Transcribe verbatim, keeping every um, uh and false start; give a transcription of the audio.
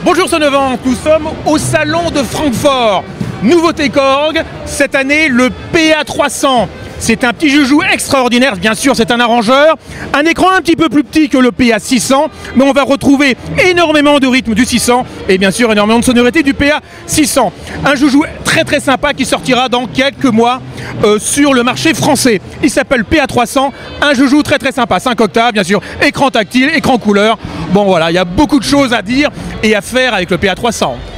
Bonjour Sonnevent, nous sommes au salon de Francfort. Nouveauté Korg, cette année le P A trois cents. C'est un petit joujou extraordinaire, bien sûr c'est un arrangeur. Un écran un petit peu plus petit que le P A six cents, mais on va retrouver énormément de rythme du six cents et bien sûr énormément de sonorité du P A six cents. Un joujou très très sympa qui sortira dans quelques mois euh, sur le marché français. Il s'appelle P A trois cents, un joujou très très sympa, cinq octaves bien sûr, écran tactile, écran couleur. Bon voilà, il y a beaucoup de choses à dire et à faire avec le P A trois cents.